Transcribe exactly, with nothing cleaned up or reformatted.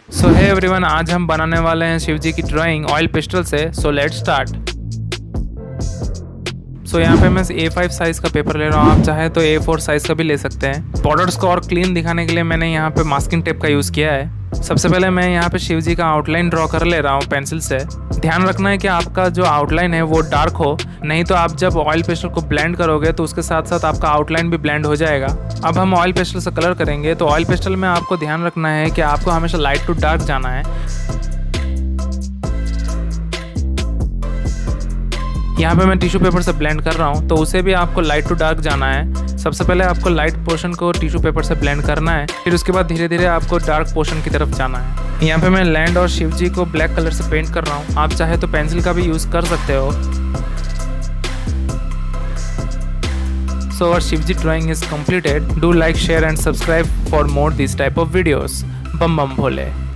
सो hey everyone, आज हम बनाने वाले हैं शिव जी की ड्राइंग ऑयल पिस्टल से। So let's start. सो यहाँ पे मैं ए फाइव साइज़ का पेपर ले रहा हूँ, आप चाहे तो ए फोर साइज़ का भी ले सकते हैं। बॉर्डर्स को और क्लीन दिखाने के लिए मैंने यहाँ पे मास्किंग टेप का यूज़ किया है। सबसे पहले मैं यहाँ पे शिव जी का आउटलाइन ड्रॉ कर ले रहा हूँ पेंसिल से। ध्यान रखना है कि आपका जो आउटलाइन है वो डार्क हो, नहीं तो आप जब ऑयल पेस्टल को ब्लेंड करोगे तो उसके साथ साथ आपका आउटलाइन भी ब्लेंड हो जाएगा। अब हम ऑयल पेस्टल से कलर करेंगे, तो ऑयल पेस्टल में आपको ध्यान रखना है कि आपको हमेशा लाइट टू डार्क जाना है। यहाँ पे मैं टिश्यू पेपर से ब्लेंड कर रहा हूँ, तो उसे भी आपको लाइट टू डार्क जाना है। सबसे पहले आपको लाइट पोर्शन को टिश्यू पेपर से ब्लेंड करना है, फिर उसके बाद धीरे धीरे आपको डार्क पोर्शन की तरफ जाना है। यहाँ पे मैं लैंड और शिव जी को ब्लैक कलर से पेंट कर रहा हूँ, आप चाहे तो पेंसिल का भी यूज़ कर सकते हो। So our Shiv ji drawing is completed. Do like, share and subscribe for more these type of videos. बम बम भोले।